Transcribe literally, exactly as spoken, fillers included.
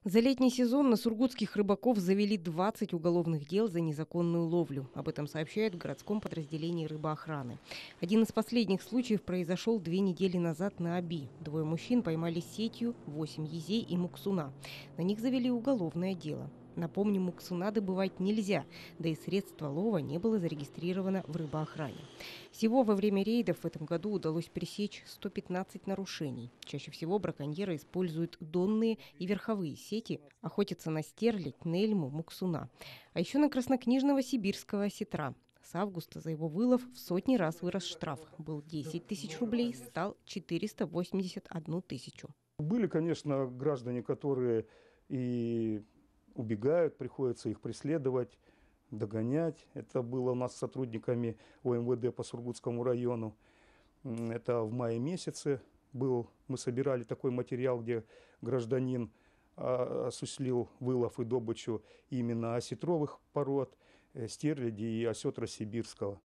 За летний сезон на сургутских рыбаков завели двадцать уголовных дел за незаконную ловлю. Об этом сообщают в городском подразделении рыбоохраны. Один из последних случаев произошел две недели назад на Оби. Двое мужчин поймали сетью восемь езей и муксуна. На них завели уголовное дело. Напомню, муксуна добывать нельзя, да и средства лова не было зарегистрировано в рыбоохране. Всего во время рейдов в этом году удалось пресечь сто пятнадцать нарушений. Чаще всего браконьеры используют донные и верховые сети, охотятся на стерлядь, нельму, муксуна. А еще на краснокнижного сибирского осетра. С августа за его вылов в сотни раз вырос штраф. Был десять тысяч рублей, стал четыреста восемьдесят одну тысячу. Были, конечно, граждане, которые и убегают, приходится их преследовать, догонять. Это было у нас с сотрудниками О М В Д по Сургутскому району. Это в мае месяце был. Мы собирали такой материал, где гражданин осуществил вылов и добычу именно осетровых пород, стерляди и осетра сибирского.